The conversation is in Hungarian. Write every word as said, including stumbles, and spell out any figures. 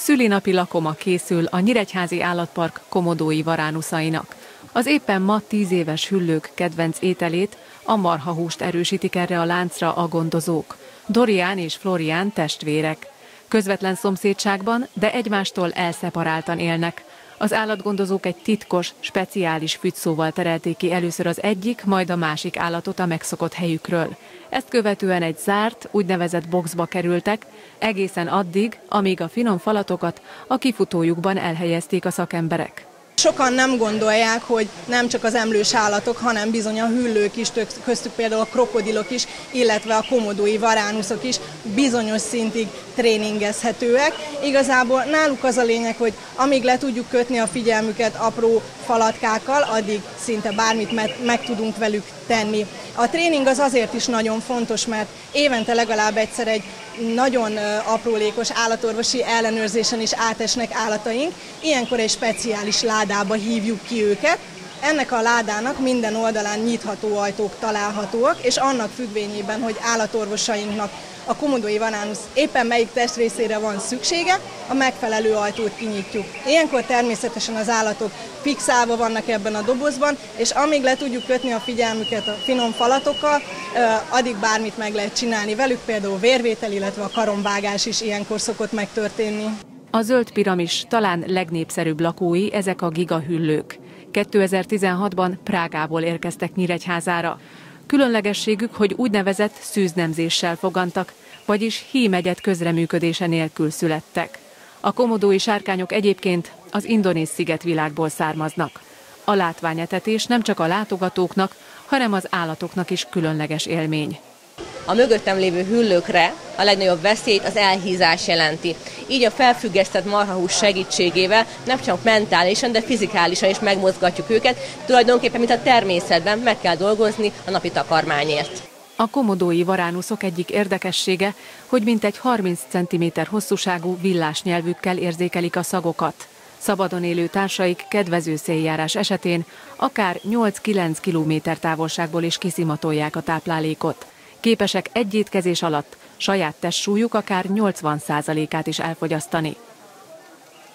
Szülinapi lakoma készül a Nyíregyházi Állatpark komodói varánuszainak. Az éppen ma tíz éves hüllők kedvenc ételét, a marhahúst erősítik erre a láncra a gondozók. Dorian és Florian testvérek. Közvetlen szomszédságban, de egymástól elszeparáltan élnek. Az állatgondozók egy titkos, speciális fügyszóval terelték ki először az egyik, majd a másik állatot a megszokott helyükről. Ezt követően egy zárt, úgynevezett boxba kerültek, egészen addig, amíg a finom falatokat a kifutójukban elhelyezték a szakemberek. Sokan nem gondolják, hogy nem csak az emlős állatok, hanem bizony a hüllők is, köztük például a krokodilok is, illetve a komodói varánuszok is bizonyos szintig tréningezhetőek. Igazából náluk az a lényeg, hogy amíg le tudjuk kötni a figyelmüket apró falatkákkal, addig szinte bármit meg tudunk velük tenni. A tréning az azért is nagyon fontos, mert évente legalább egyszer egy nagyon aprólékos állatorvosi ellenőrzésen is átesnek állataink, ilyenkor egy speciális ládába hívjuk ki őket. Ennek a ládának minden oldalán nyitható ajtók találhatóak, és annak függvényében, hogy állatorvosainknak a komodói varánusz éppen melyik testrészére van szüksége, a megfelelő ajtót kinyitjuk. Ilyenkor természetesen az állatok fixálva vannak ebben a dobozban, és amíg le tudjuk kötni a figyelmüket a finom falatokkal, addig bármit meg lehet csinálni velük, például vérvétel, illetve a karomvágás is ilyenkor szokott megtörténni. A zöld piramis talán legnépszerűbb lakói ezek a gigahüllők. kétezer-tizenhatban Prágából érkeztek Nyíregyházára. Különlegességük, hogy úgynevezett szűznemzéssel fogantak, vagyis hímegyet közreműködése nélkül születtek. A komodói sárkányok egyébként az indonéz szigetvilágból származnak. A látványetetés nem csak a látogatóknak, hanem az állatoknak is különleges élmény. A mögöttem lévő hüllőkre a legnagyobb veszélyt az elhízás jelenti. Így a felfüggesztett marhahús segítségével nem csak mentálisan, de fizikálisan is megmozgatjuk őket. Tulajdonképpen, mint a természetben, meg kell dolgozni a napi takarmányért. A komodói varánuszok egyik érdekessége, hogy mintegy harminc centiméter hosszúságú villásnyelvükkel érzékelik a szagokat. Szabadon élő társaik kedvező széljárás esetén akár nyolc-kilenc kilométer távolságból is kiszimatolják a táplálékot. Képesek egy étkezés alatt saját testsúlyuk akár nyolcvan százalékát is elfogyasztani.